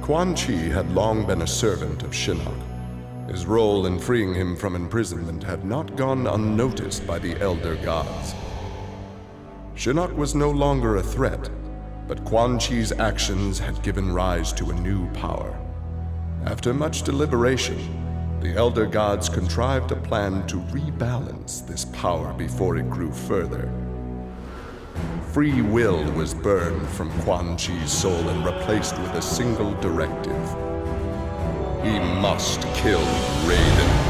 Quan Chi had long been a servant of Shinnok. His role in freeing him from imprisonment had not gone unnoticed by the Elder Gods. Shinnok was no longer a threat, but Quan Chi's actions had given rise to a new power. After much deliberation, the Elder Gods contrived a plan to rebalance this power before it grew further. Free will was burned from Quan Chi's soul and replaced with a single directive. He must kill Raiden.